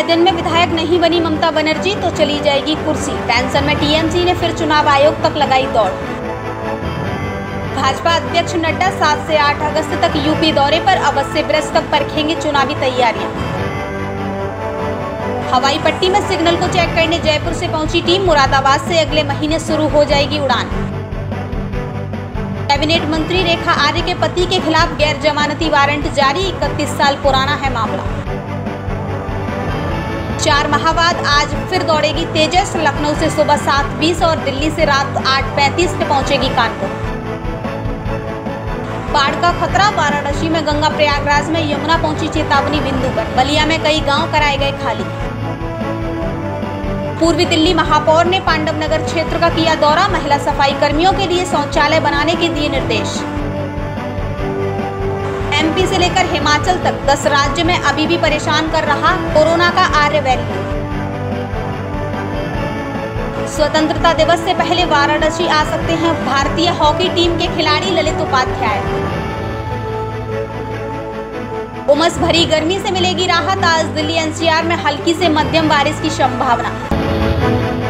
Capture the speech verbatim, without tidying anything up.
दिन में विधायक नहीं बनी ममता बनर्जी तो चली जाएगी कुर्सी। टेंशन में टीएमसी ने फिर चुनाव आयोग तक लगाई दौड़। भाजपा अध्यक्ष नड्डा सात से आठ अगस्त तक यूपी दौरे पर, अब से बृहस्पति तक परखेंगे चुनावी तैयारियां। हवाई पट्टी में सिग्नल को चेक करने जयपुर से पहुंची टीम। मुरादाबाद से अगले महीने शुरू हो जाएगी उड़ान। कैबिनेट मंत्री रेखा आर्य के पति के खिलाफ गैर जमानती वारंट जारी, इकतीस साल पुराना है मामला। चार माह बाद आज फिर दौड़ेगी तेजस। लखनऊ से सुबह सात बीस और दिल्ली से रात आठ पैंतीस पे पहुंचेगी कानपुर। बाढ़ का खतरा, वाराणसी में गंगा, प्रयागराज में यमुना पहुंची चेतावनी बिंदु पर। बलिया में कई गांव कराए गए खाली। पूर्वी दिल्ली महापौर ने पांडव नगर क्षेत्र का किया दौरा। महिला सफाई कर्मियों के लिए शौचालय बनाने के दिए निर्देश। एमपी से लेकर हिमाचल तक दस राज्य में अभी भी परेशान कर रहा कोरोना का आर्य वैल्यू। स्वतंत्रता दिवस से पहले वाराणसी आ सकते हैं भारतीय हॉकी टीम के खिलाड़ी ललित उपाध्याय। उमस भरी गर्मी से मिलेगी राहत। आज दिल्ली एनसीआर में हल्की से मध्यम बारिश की संभावना।